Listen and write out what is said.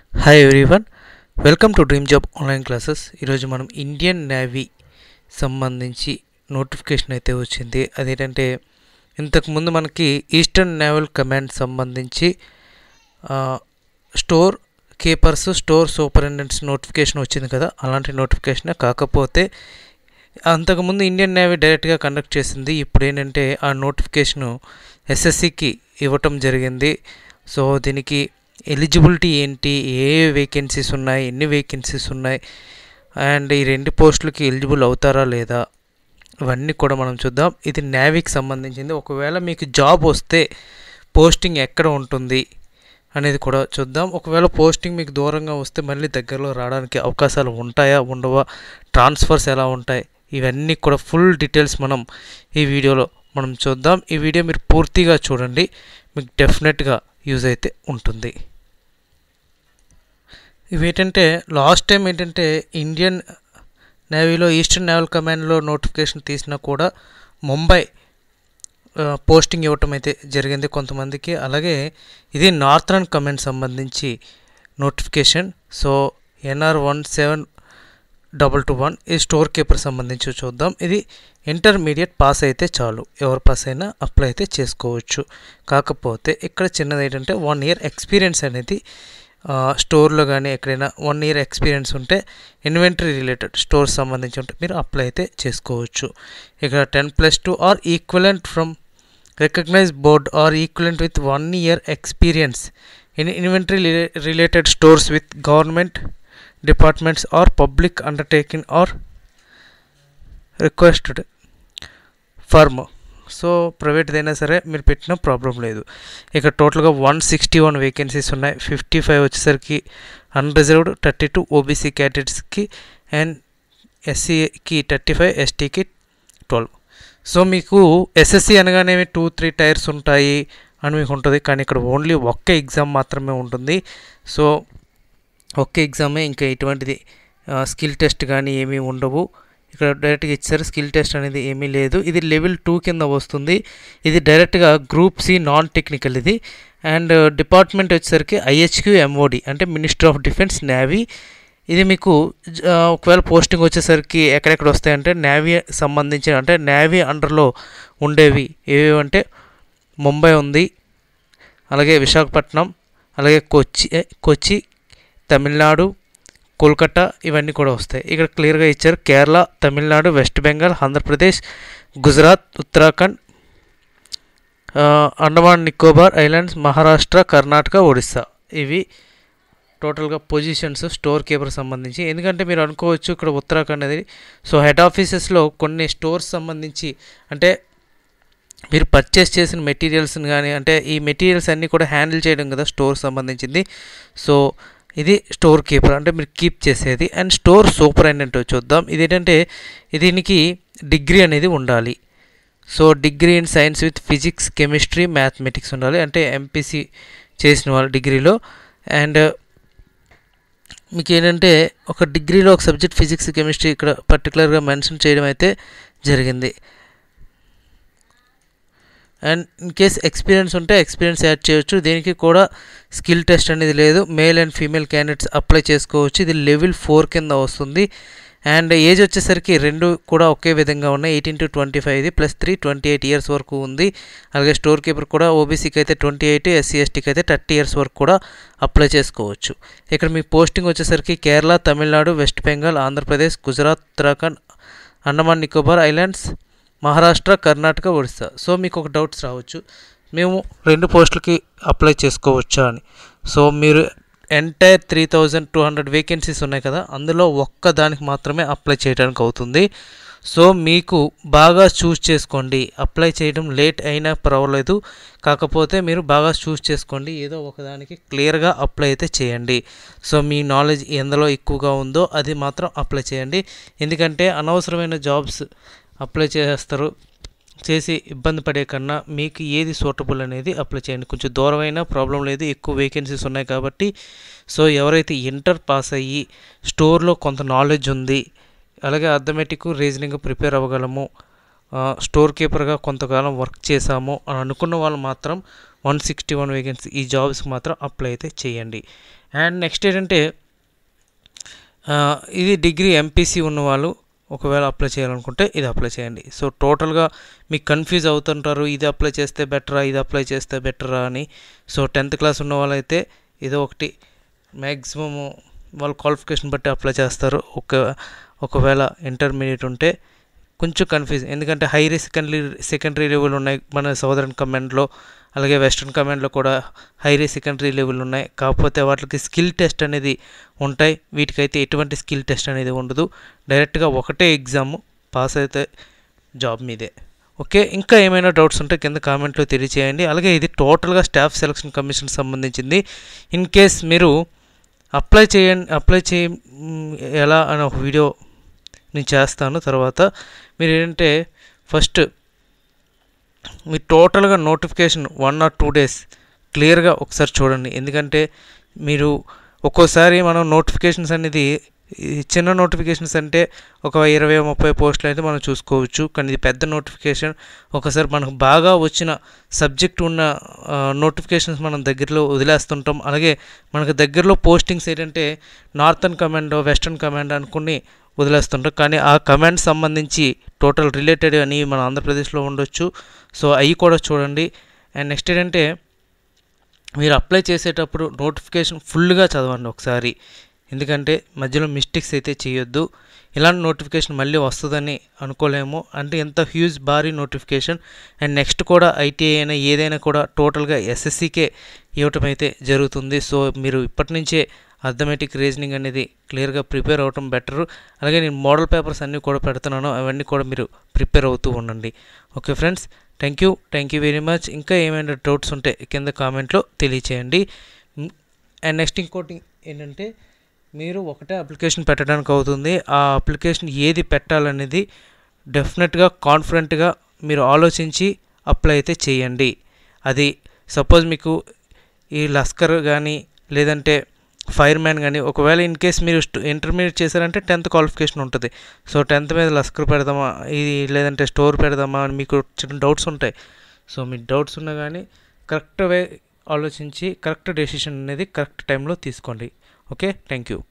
Hi everyone, welcome to dream job online classes. ఈరోజు మనం Indian navy సంబంధించి notification అయితే వచ్చింది. అదేంటంటే ఇంతకుముందు మనకి ఈస్టర్న్ నేవల్ కమాండ్ సంబంధించి store keepers, store superintendents notification వచ్చింది కదా, అలాంటి నోటిఫికేషన్. కాకపోతే అంతకుముందు ఇండియన్ నేవీ డైరెక్ట్గా కండక్ట్ చేసింది. ఇప్పుడు ఏంటంటే ఆ నోటిఫికేషను ఎస్ఎస్సికి ఇవ్వటం జరిగింది. సో దీనికి ఎలిజిబిలిటీ ఏంటి, ఏ వేకెన్సీస్ ఉన్నాయి, ఎన్ని వేకెన్సీస్ ఉన్నాయి, అండ్ ఈ రెండు పోస్టులకి ఎలిజిబుల్ అవుతారా లేదా, ఇవన్నీ కూడా మనం చూద్దాం. ఇది నేవీకి సంబంధించింది. ఒకవేళ మీకు జాబ్ వస్తే పోస్టింగ్ ఎక్కడ ఉంటుంది అనేది కూడా చూద్దాం. ఒకవేళ పోస్టింగ్ మీకు దూరంగా వస్తే మళ్ళీ దగ్గరలో రావడానికి అవకాశాలు ఉంటాయా, ఉండవా, ట్రాన్స్ఫర్స్ ఎలా ఉంటాయి, ఇవన్నీ కూడా ఫుల్ డీటెయిల్స్ మనం ఈ వీడియోలో మనం చూద్దాం. ఈ వీడియో మీరు పూర్తిగా చూడండి, మీకు డెఫినెట్గా యూజ్ అయితే ఉంటుంది. ఇవేంటంటే లాస్ట్ టైం ఏంటంటే ఇండియన్ నేవీలో ఈస్టర్న్ నేవల్ కమాండ్లో నోటిఫికేషన్ తీసినా కూడా ముంబై పోస్టింగ్ ఇవ్వటం అయితే జరిగింది కొంతమందికి. అలాగే ఇది నార్థరన్ కమాండ్ సంబంధించి నోటిఫికేషన్. సో NR 17221 ఈ స్టోర్ కీపర్ సంబంధించి చూద్దాం. ఇది ఇంటర్మీడియట్ పాస్ అయితే చాలు, ఎవరు పాస్ అయినా అప్లై అయితే చేసుకోవచ్చు. కాకపోతే ఇక్కడ చిన్నది ఏంటంటే 1 year ఎక్స్పీరియన్స్ అనేది స్టోర్లో కానీ ఎక్కడైనా 1 year ఎక్స్పీరియన్స్ ఉంటే ఇన్వెంటరీ రిలేటెడ్ స్టోర్స్ సంబంధించి ఉంటే మీరు అప్లై అయితే చేసుకోవచ్చు. ఇక్కడ 10+2 or equivalent from recognized board or equivalent with 1 year experience in inventory related stores with government departments or public undertaking or requested firm. So ప్రైవేట్దైనా సరే మీరు పెట్టిన ప్రాబ్లం లేదు. ఇక టోటల్గా 161 వేకెన్సీస్ ఉన్నాయి. 55 వచ్చేసరికి అన్రిజర్వ్డ్, 32 ఓబీసీ క్యాండిడేట్స్కి అండ్ ఎస్సీకి 35, ఎస్టీకి 12. సో మీకు ఎస్ఎస్సి అనగానే 2-3 టైర్స్ ఉంటాయి అని మీకు ఉంటుంది, కానీ ఇక్కడ ఓన్లీ ఒక్క ఎగ్జామ్ మాత్రమే ఉంటుంది. సో ఒక్క ఎగ్జామే, ఇంకా ఎటువంటిది స్కిల్ టెస్ట్ కానీ ఏమీ ఉండవు. ఇక్కడ డైరెక్ట్గా ఇచ్చారు, స్కిల్ టెస్ట్ అనేది ఏమీ లేదు. ఇది లెవెల్ 2 కింద వస్తుంది. ఇది డైరెక్ట్గా గ్రూప్ సి నాన్ టెక్నికల్ ఇది. అండ్ డిపార్ట్మెంట్ వచ్చేసరికి IHQ MOD అంటే మినిస్ట్రీ ఆఫ్ డిఫెన్స్ నేవీ. ఇది మీకు ఒకవేళ పోస్టింగ్ వచ్చేసరికి ఎక్కడెక్కడ వస్తాయంటే నేవీ సంబంధించిన అంటే నేవీ అండర్లో ఉండేవి ఏవేవంటే ముంబై ఉంది, అలాగే విశాఖపట్నం, అలాగే కొచ్చి, తమిళనాడు, కోల్కతా, ఇవన్నీ కూడా వస్తాయి. ఇక్కడ క్లియర్గా ఇచ్చారు. కేరళ, తమిళనాడు, వెస్ట్ బెంగాల్, ఆంధ్రప్రదేశ్, గుజరాత్, ఉత్తరాఖండ్, అండమాన్ నికోబార్ ఐలాండ్స్, మహారాష్ట్ర, కర్ణాటక, ఒడిస్సా. ఇవి టోటల్గా పొజిషన్స్ స్టోర్ కీపర్ సంబంధించి. ఎందుకంటే మీరు అనుకోవచ్చు ఇక్కడ ఉత్తరాఖండ్ అనేది, సో హెడ్ ఆఫీసెస్లో కొన్ని స్టోర్స్ సంబంధించి అంటే మీరు పర్చేస్ చేసిన మెటీరియల్స్ని కానీ అంటే ఈ మెటీరియల్స్ అన్నీ కూడా హ్యాండిల్ చేయడం కదా స్టోర్ సంబంధించింది. సో ఇది స్టోర్ కీపర్ అంటే మీరు కీప్ చేసేది. అండ్ స్టోర్ సూపరింటెండెంట్ చూద్దాం. ఇదేంటంటే దీనికి డిగ్రీ అనేది ఉండాలి. So degree in science with physics, chemistry, mathematics ఉండాలి. అంటే MPC చేసిన వాళ్ళు డిగ్రీలో. అండ్ మీకు ఏంటంటే ఒక డిగ్రీలో ఒక సబ్జెక్ట్ ఫిజిక్స్, కెమిస్ట్రీ ఇక్కడ పర్టికులర్గా మెన్షన్ చేయడం అయితే జరిగింది. అండ్ ఇన్ కేస్ ఎక్స్పీరియన్స్ ఉంటే ఎక్స్పీరియన్స్ యాడ్ చేయొచ్చు. దీనికి కూడా స్కిల్ టెస్ట్ అనేది లేదు. Male and female candidates apply చేసుకోవచ్చు. ఇది లెవెల్ 4 కింద వస్తుంది. అండ్ ఏజ్ వచ్చేసరికి రెండు కూడా ఒకే విధంగా ఉన్నాయి. 18 to 25 ఇది +3 28 years వరకు ఉంది. అలాగే స్టోర్ కీపర్ కూడా ఓబీసీకి అయితే 28, SC/STకి అయితే 30 years వరకు కూడా అప్లై చేసుకోవచ్చు. ఇక్కడ మీ పోస్టింగ్ వచ్చేసరికి కేరళ, తమిళనాడు, వెస్ట్ బెంగాల్, ఆంధ్రప్రదేశ్, గుజరాత్, ఉత్తరాఖండ్, అండమాన్ నికోబార్ ఐలాండ్స్, మహారాష్ట్ర, కర్ణాటక, ఒడిస్సా. సో మీకు ఒక డౌట్స్ రావచ్చు, మేము 2 పోస్టులకి అప్లై చేసుకోవచ్చా అని. సో మీరు ఎంటైర్ 3200 వేకెన్సీస్ ఉన్నాయి కదా, అందులో ఒక్క దానికి మాత్రమే అప్లై చేయడానికి అవుతుంది. సో మీకు బాగా చూస్ చేసుకోండి. అప్లై చేయడం లేట్ అయినా పర్వాలేదు, కాకపోతే మీరు బాగా చూస్ చేసుకోండి. ఏదో ఒకదానికి క్లియర్గా అప్లై అయితే చేయండి. సో మీ నాలెడ్జ్ ఎందులో ఎక్కువగా ఉందో అది మాత్రం అప్లై చేయండి. ఎందుకంటే అనవసరమైన జాబ్స్ అప్లై చేసి ఇబ్బంది పడే కన్నా మీకు ఏది సూటబుల్ అనేది అప్లై చేయండి. కొంచెం దూరమైనా ప్రాబ్లం లేదు, ఎక్కువ వేకెన్సీస్ ఉన్నాయి కాబట్టి. సో ఎవరైతే ఇంటర్ పాస్ అయ్యి స్టోర్లో కొంత నాలెడ్జ్ ఉంది, అలాగే అథమెటిక్, రీజనింగ్ ప్రిపేర్ అవ్వగలము, స్టోర్ కీపర్గా కొంతకాలం వర్క్ చేశాము అని అనుకున్న వాళ్ళు మాత్రం 161 వేకెన్సీ ఈ జాబ్స్కి మాత్రం అప్లై అయితే చేయండి. అండ్ నెక్స్ట్ ఏంటంటే ఇది డిగ్రీ ఎంపీసీ ఉన్నవాళ్ళు ఒకవేళ అప్లై చేయాలనుకుంటే ఇది అప్లై చేయండి. సో టోటల్గా మీకు కన్ఫ్యూజ్ అవుతుంటారు, ఇది అప్లై చేస్తే బెటరా, ఇది అప్లై చేస్తే బెటరా అని. సో 10th క్లాస్ ఉన్న వాళ్ళైతే ఏదో ఒకటి మ్యాక్సిమము వాళ్ళ క్వాలిఫికేషన్ బట్టి అప్లై చేస్తారు. ఒకవేళ ఇంటర్మీడియట్ ఉంటే కొంచెం కన్ఫ్యూజ్, ఎందుకంటే హైరీ సెకండరీ లెవెల్ ఉన్నాయి మన సౌదర్న్ కమాండ్లో, అలాగే వెస్ట్రన్ కమాండ్లో కూడా హైరీ సెకండరీ లెవెల్ ఉన్నాయి. కాకపోతే వాటికి స్కిల్ టెస్ట్ అనేది ఉంటాయి, వీటికైతే ఎటువంటి స్కిల్ టెస్ట్ అనేది ఉండదు. డైరెక్ట్గా ఒకటే ఎగ్జామ్ పాస్ అయితే జాబ్ మీదే. ఓకే, ఇంకా ఏమైనా డౌట్స్ ఉంటే కింద కామెంట్లో తెలియచేయండి. అలాగే ఇది టోటల్గా స్టాఫ్ సెలక్షన్ కమిషన్ సంబంధించింది. ఇన్ కేస్ మీరు అప్లై చేయ ఎలా అని ఒక వీడియో నేను చేస్తాను. తర్వాత మీరు ఏంటంటే ఫస్ట్ మీరు టోటల్గా నోటిఫికేషన్ 1 or 2 days క్లియర్గా ఒకసారి చూడండి. ఎందుకంటే మీరు ఒక్కోసారి మనం నోటిఫికేషన్స్ అనేది చిన్న నోటిఫికేషన్స్ అంటే ఒక 20-30 పోస్టులు అయితే మనం చూసుకోవచ్చు. కానీ ఇది పెద్ద నోటిఫికేషన్. ఒకసారి మనకు బాగా వచ్చిన సబ్జెక్ట్ ఉన్న నోటిఫికేషన్స్ మనం దగ్గరలో వదిలేస్తుంటాం. అలాగే మనకు దగ్గరలో పోస్టింగ్స్ ఏంటంటే నార్థన్ కమాండ్, వెస్ట్రన్ కమాండ్ అనుకుని వదిలేస్తుంటాం. కానీ ఆ కమాండ్ సంబంధించి టోటల్ రిలేటెడ్ అని మన ఆంధ్రప్రదేశ్లో ఉండొచ్చు. సో అవి కూడా చూడండి. అండ్ నెక్స్ట్ ఏంటంటే మీరు అప్లై చేసేటప్పుడు నోటిఫికేషన్ ఫుల్గా చదవండి ఒకసారి, ఎందుకంటే మధ్యలో మిస్టేక్స్ అయితే చేయొద్దు. ఇలాంటి నోటిఫికేషన్ మళ్ళీ వస్తుందని అనుకోలేము, అంటే ఎంత హ్యూజ్ భారీ నోటిఫికేషన్. అండ్ నెక్స్ట్ కూడా ఐటీఐ అయినా ఏదైనా కూడా టోటల్గా ఎస్ఎస్సికే ఇవ్వటం అయితే జరుగుతుంది. సో మీరు ఇప్పటి నుంచే అథమెటిక్ రీజనింగ్ అనేది క్లియర్గా ప్రిపేర్ అవ్వటం బెటరు. అలాగే నేను మోడల్ పేపర్స్ అన్నీ కూడా పెడుతున్నాను, అవన్నీ కూడా మీరు ప్రిపేర్ అవుతూ ఉండండి. Okay friends, thank you very much. ఇంకా ఏమైనా డౌట్స్ ఉంటే కింద కామెంట్లో తెలియచేయండి. అండ్ నెక్స్ట్ ఇంకోటి ఏంటంటే మీరు ఒకటే అప్లికేషన్ పెట్టడానికి అవుతుంది. ఆ అప్లికేషన్ ఏది పెట్టాలనేది డెఫినెట్గా కాన్ఫిడెంట్గా మీరు ఆలోచించి అప్లై అయితే చేయండి. అది సపోజ్ మీకు ఈ లస్కర్ కానీ లేదంటే ఫైర్మ్యాన్ కానీ, ఒకవేళ ఇన్ కేస్ మీరు ఇంటర్మీడియట్ చేశారంటే 10th క్వాలిఫికేషన్ ఉంటుంది. సో 10th మీద లస్కర్ పెడదామా ఇది లేదంటే స్టోర్ పెడదామా అని మీకు చిన్న డౌట్స్ ఉంటాయి. సో మీ డౌట్స్ ఉన్నా కానీ కరెక్ట్ వే ఆలోచించి కరెక్ట్ డెసిషన్ అనేది కరెక్ట్ టైంలో తీసుకోండి. Okay, thank you.